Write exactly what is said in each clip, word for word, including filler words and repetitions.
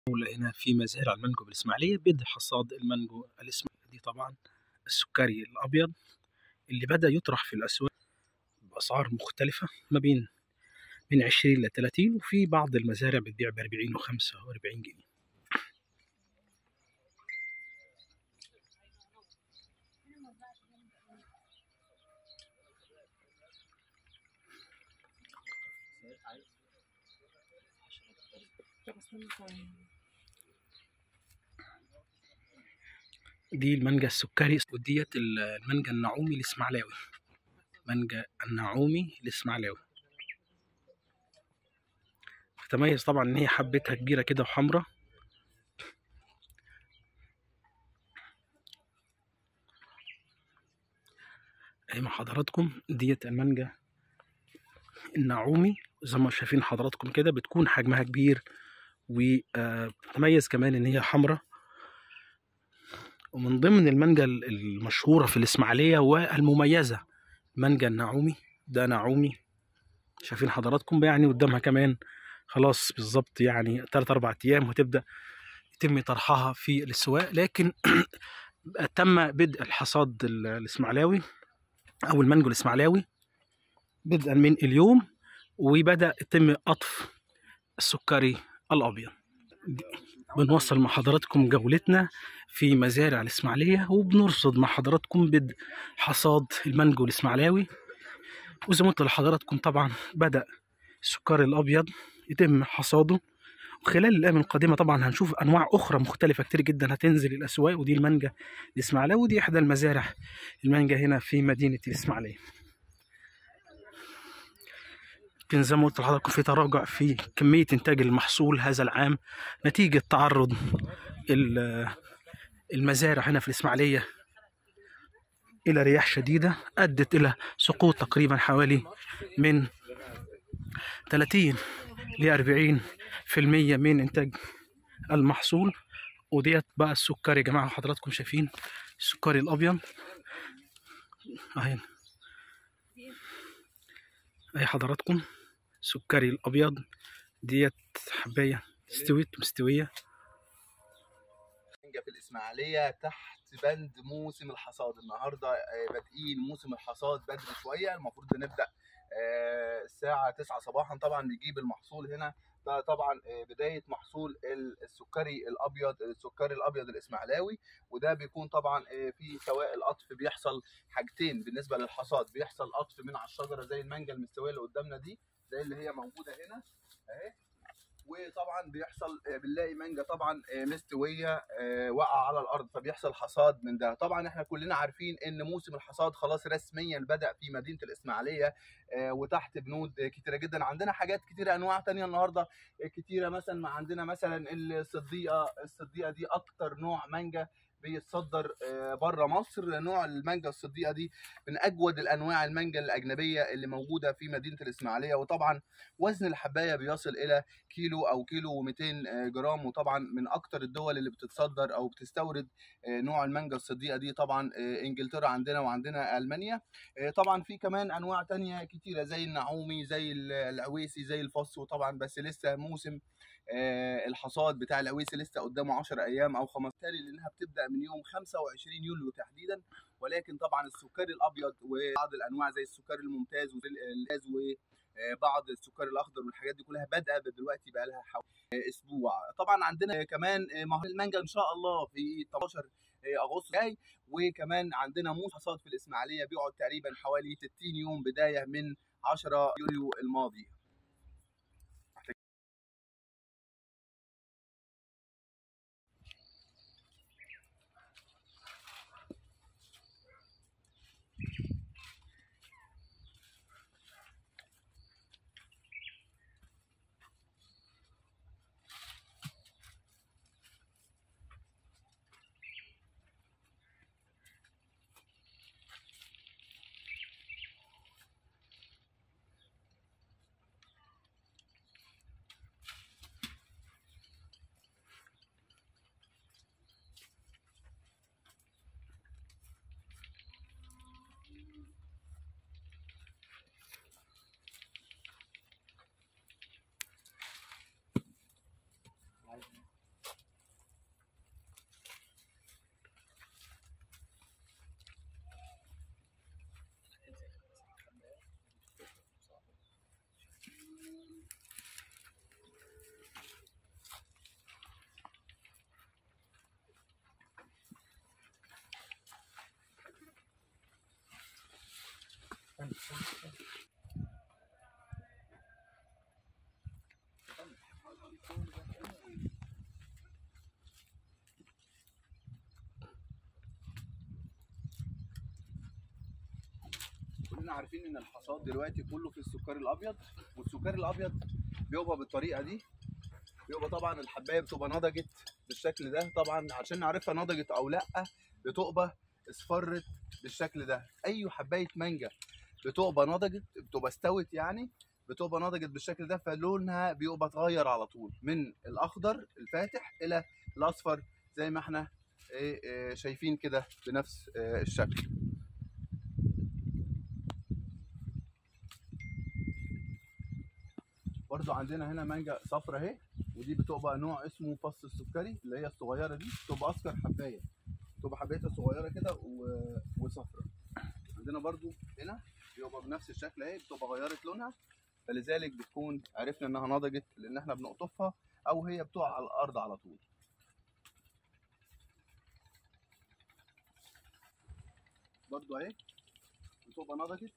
هنا في مزارع المانجو بالإسماعيلية. بدء حصاد المانجو الإسماعيلي دي طبعا السكري الأبيض اللي بدأ يطرح في الأسواق بأسعار مختلفة ما بين من عشرين لثلاثين، وفي بعض المزارع بتبيع بأربعين وخمسة وأربعين جنيه. دي المانجا السكري، وديت المانجا النعومي الإسماعيلاوي. مانجا النعومي الإسماعيلاوي تتميز طبعا ان هي حبتها كبيرة كده وحمرة. اهي مع حضراتكم ديت المانجا النعومي، زي ما شايفين حضراتكم كده بتكون حجمها كبير، وتتميز كمان ان هي حمرة. ومن ضمن المانجا المشهورة في الإسماعيلية والمميزة مانجا النعومي. ده نعومي شايفين حضراتكم، يعني قدامها كمان خلاص بالظبط يعني ثلاث أربع أيام وتبدأ يتم طرحها في الأسواق. لكن تم بدء الحصاد الإسماعيلاوي أو المانجو الإسماعيلاوي بدءا من اليوم، وبدأ يتم قطف السكري الأبيض. بنوصل مع حضراتكم جولتنا في مزارع الإسماعيلية، وبنرصد مع حضراتكم بدء حصاد المانجو الإسماعيلاوي. وزي ما قلت لحضراتكم طبعا بدأ السكري الأبيض يتم حصاده، وخلال الأيام القادمة طبعا هنشوف أنواع أخرى مختلفة كتير جدا هتنزل الأسواق. ودي المانجا الإسماعيلاوي، ودي إحدى المزارع المانجا هنا في مدينة الإسماعيلية. لكن زي ما قلت لحضراتكم في تراجع في كمية إنتاج المحصول هذا العام نتيجة تعرض المزارع هنا في الإسماعيلية إلى رياح شديدة أدت إلى سقوط تقريبا حوالي من ثلاثين ل أربعين في المية من إنتاج المحصول. وديت بقى السكري يا جماعة، حضراتكم شايفين السكري الأبيض أهي أهي حضراتكم السكري الأبيض. ديت حباية استوت مستوية في الإسماعيلية تحت بند موسم الحصاد. النهارده بادئين موسم الحصاد بدري شوية، المفروض بنبدأ الساعة تسعة صباحا. طبعا بيجيب المحصول هنا ده طبعا بداية محصول السكري الأبيض، السكري الأبيض الإسماعيلاوي. وده بيكون طبعا في سواء القطف بيحصل حاجتين بالنسبة للحصاد، بيحصل قطف من على الشجرة زي المانجا المستوية اللي قدامنا دي، زي اللي هي موجودة هنا أهي. وطبعا بيحصل بنلاقي مانجا طبعا مستويه واقعه على الارض، فبيحصل حصاد من ده. طبعا احنا كلنا عارفين ان موسم الحصاد خلاص رسميا بدا في مدينه الاسماعيليه، وتحت بنود كتيره جدا. عندنا حاجات كتيره، انواع تانية النهارده كتيره. مثلا عندنا مثلا الصديقه، الصديقه دي اكتر نوع مانجا بيتصدر بره مصر. نوع المانجا الصديقه دي من اجود الانواع المانجا الاجنبيه اللي موجوده في مدينه الاسماعيليه. وطبعا وزن الحبايه بيصل الى كيلو او كيلو ومئتين جرام. وطبعا من اكتر الدول اللي بتتصدر او بتستورد نوع المانجا الصديقه دي طبعا انجلترا عندنا، وعندنا المانيا. طبعا في كمان انواع تانية كتيره زي النعومي، زي العويسي، زي الفص. وطبعا بس لسه موسم الحصاد بتاع العويسي لسه قدامه عشرة ايام او خمستاشر، لانها بتبدا من يوم خمسة وعشرين يوليو تحديدا. ولكن طبعا السكري الابيض وبعض الانواع زي السكري الممتاز والممتاز وبعض السكري الاخضر والحاجات دي كلها بادئه دلوقتي بقى لها حوالي اسبوع. طبعا عندنا كمان مهرجان المانجا ان شاء الله في تمنتاشر اغسطس جاي. وكمان عندنا موسم حصاد في الاسماعيليه بيقعد تقريبا حوالي ستين يوم بدايه من عشرة يوليو الماضي. كلنا عارفين ان الحصاد دلوقتي كله في السكري الابيض، والسكري الابيض بيبقى بالطريقه دي. بيبقى طبعا الحبايه بتبقى نضجت بالشكل ده، طبعا عشان نعرفها نضجت او لا بتبقى اصفرت بالشكل ده. اي حبايه مانجا بتبقى نضجت، بتبقى استوت يعني، بتبقى نضجت بالشكل ده، فلونها بيبقى اتغير على طول من الاخضر الفاتح الى الاصفر زي ما احنا شايفين كده بنفس الشكل. برضو عندنا هنا مانجا صفرا اهي، ودي بتبقى نوع اسمه فص السكري، اللي هي الصغيره دي بتبقى اصغر حبايه، بتبقى حبايتها صغيره كده وصفرا. عندنا برضو هنا بيبقى بنفس الشكل اهي، بتبقى غيرت لونها، فلذلك بتكون عرفنا انها نضجت لان احنا بنقطفها او هي بتقع على الارض على طول. برضو اهي بتبقى نضجت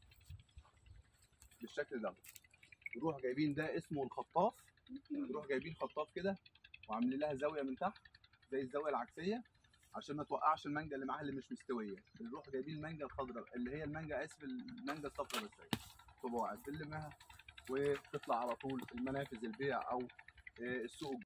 بالشكل ده. نروح جايبين ده اسمه الخطاف، نروح جايبين خطاف كده وعاملين لها زاويه من تحت زي الزاويه العكسيه عشان ما توقعش المانجا اللي معاها اللي مش مستويه. بنروح جايبين المانجا الخضراء اللي هي المانجا اسف المانجا الصفراء بس اهي، تبقى قاعد بنلمها وتطلع على طول المنافذ البيع او السوق.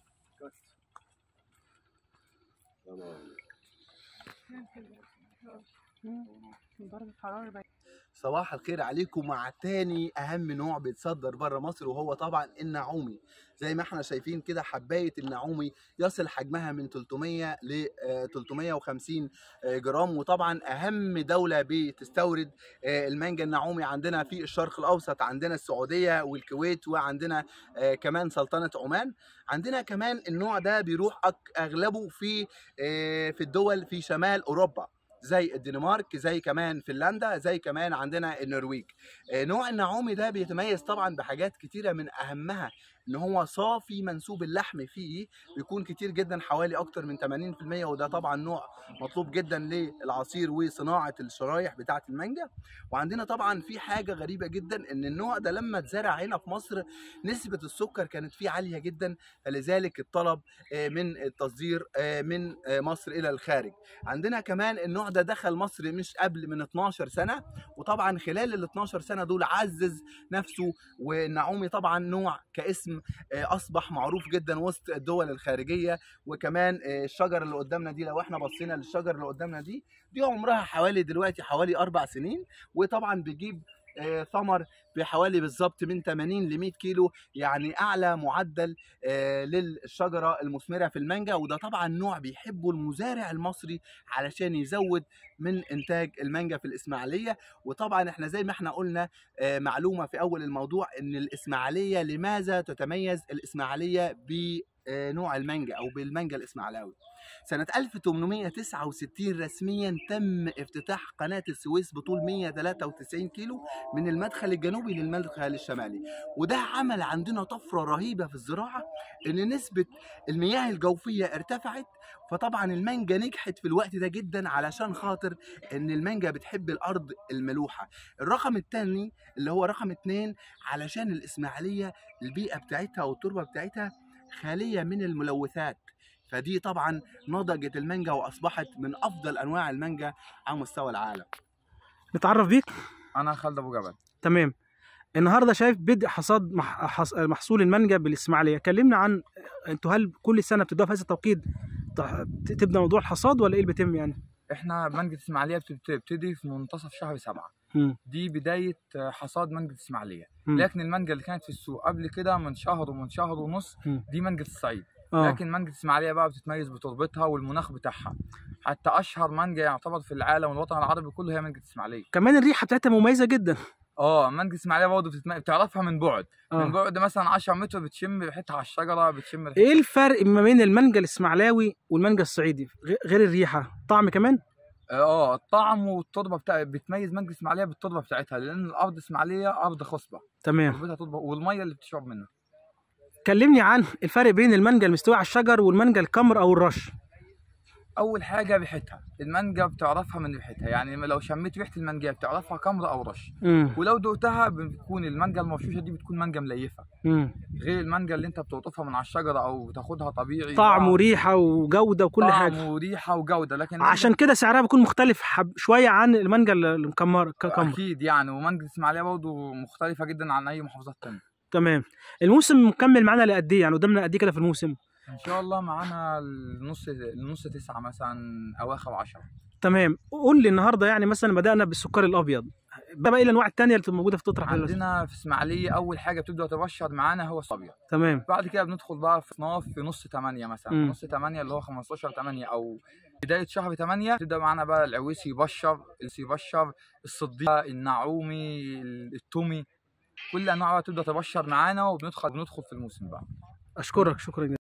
درجة حرارة. صباح الخير عليكم مع تاني اهم نوع بيتصدر بره مصر، وهو طبعا النعومي. زي ما احنا شايفين كده حبايه النعومي يصل حجمها من ثلاثمية ل ثلاثمية وخمسين جرام. وطبعا اهم دوله بتستورد المانجا النعومي عندنا في الشرق الاوسط، عندنا السعوديه والكويت وعندنا كمان سلطنه عمان. عندنا كمان النوع ده بيروح اغلبه في في الدول في شمال اوروبا زي الدنمارك، زي كمان فنلندا، زي كمان عندنا النرويج. نوع النعومي ده بيتميز طبعا بحاجات كتيره، من اهمها ان هو صافي منسوب اللحم فيه بيكون كتير جدا حوالي اكتر من ثمانين بالمية، وده طبعا نوع مطلوب جدا للعصير وصناعه الشرايح بتاعه المانجا. وعندنا طبعا في حاجه غريبه جدا، ان النوع ده لما اتزرع هنا في مصر نسبه السكر كانت فيه عاليه جدا، فلذلك الطلب من التصدير من مصر الى الخارج. عندنا كمان النوع ده دخل مصر مش قبل من اتناشر سنه، وطبعا خلال ال اتناشر سنه دول عزز نفسه. والنعومي طبعا نوع كاسم اصبح معروف جدا وسط الدول الخارجيه. وكمان الشجر اللي قدامنا دي، لو احنا بصينا للشجر اللي قدامنا دي دي عمرها حوالي دلوقتي حوالي اربع سنين، وطبعا بيجيب ثمر بحوالي بالظبط من ثمانين ل مية كيلو، يعني اعلى معدل للشجره المثمره في المانجا. وده طبعا نوع بيحبه المزارع المصري علشان يزود من انتاج المانجا في الاسماعيليه. وطبعا احنا زي ما احنا قلنا معلومه في اول الموضوع، ان الاسماعيليه لماذا تتميز الاسماعيليه بنوع المانجا او بالمانجا الاسماعيلاوي؟ سنة ألف وثمانمية وتسعة وستين رسميا تم افتتاح قناة السويس بطول مية وثلاثة وتسعين كيلو من المدخل الجنوبي للمدخل الشمالي. وده عمل عندنا طفرة رهيبة في الزراعة، ان نسبة المياه الجوفية ارتفعت. فطبعا المانجا نجحت في الوقت ده جدا علشان خاطر ان المانجا بتحب الارض الملوحة. الرقم الثاني اللي هو رقم اتنين، علشان الاسماعيلية البيئة بتاعتها او التربة بتاعتها خالية من الملوثات، فدي طبعا نضجت المانجا واصبحت من افضل انواع المانجا على مستوى العالم. نتعرف بيك. انا خالد ابو جبل. تمام. النهارده شايف بدء حصاد محصول المانجا بالاسماعيليه، كلمنا عن انتوا هل كل سنه بتبداوا في هذا التوقيت تبدا موضوع الحصاد ولا ايه اللي بيتم يعني؟ احنا مانجا الاسماعيليه بتبتدي في منتصف شهر سبعة، م. دي بدايه حصاد مانجا الاسماعيليه. لكن المانجا اللي كانت في السوق قبل كده من شهر ومن شهر ونص م. دي مانجا الصعيد. آه. لكن مانجا الاسماعيليه بقى بتتميز بتربتها والمناخ بتاعها، حتى اشهر مانجا يعتبر في العالم والوطن العربي كله هي مانجا الاسماعيليه. كمان الريحه بتاعتها مميزه جدا. اه مانجا الاسماعيليه برضه بتتم... بتعرفها من بعد. آه. من بعد مثلا عشرة متر بتشم ريحتها على الشجره، بتشم ريحتها. ايه الفرق ما بين المانجا الاسماعيلاوي والمانجا الصعيدي غير الريحه؟ طعم كمان؟ اه الطعم والتربه بتاع بتميز مانجا الاسماعيليه بالتربه بتاعتها، لان الارض الاسماعيليه ارض خصبه. تمام. تربتها تربه والميه اللي بتشرب منها. كلمني عن الفرق بين المانجا المستويه على الشجر والمانجا الكمر او الرش. اول حاجه ريحتها، المانجا بتعرفها من ريحتها، يعني لو شميت ريحه المانجا بتعرفها كمر او رش. مم. ولو دقتها بتكون المانجا المرشوشه دي بتكون مانجا مليفه، مم. غير المانجا اللي انت بتقطفها من على الشجره او بتاخدها طبيعي. طعم وريحه وجوده وكل طعم حاجه. طعم وريحه وجوده، لكن عشان كده سعرها بيكون مختلف حب شويه عن المانجا المكمره ككمر. اكيد يعني، ومانجا الاسماعيليه برضه مختلفه جدا عن اي محافظات تانيه. تمام. الموسم مكمل معانا لقد ايه؟ يعني قدامنا قد ايه كده في الموسم؟ ان شاء الله معانا النص النص تسعة مثلا، اواخر عشرة. تمام. قول لي النهارده يعني مثلا بدانا بالسكر الابيض، بقى ايه الانواع الثانيه اللي بتبقى موجوده في تطرح؟ عندنا في اسماعيليه اول حاجه بتبدا تبشر معانا هو الابيض. تمام. بعد كده بندخل بقى في صناف في نص ثمانية مثلا، مم. في نص ثمانية اللي هو خمستاشر ثمانية او بدايه شهر ثمانية تبدا معانا بقى العويسي يبشر، السي يبشر، الصديقه، النعومي، التومي، كل انواع تبدا تبشر معانا، وبندخل بندخل في الموسم بقى. اشكرك شكرا.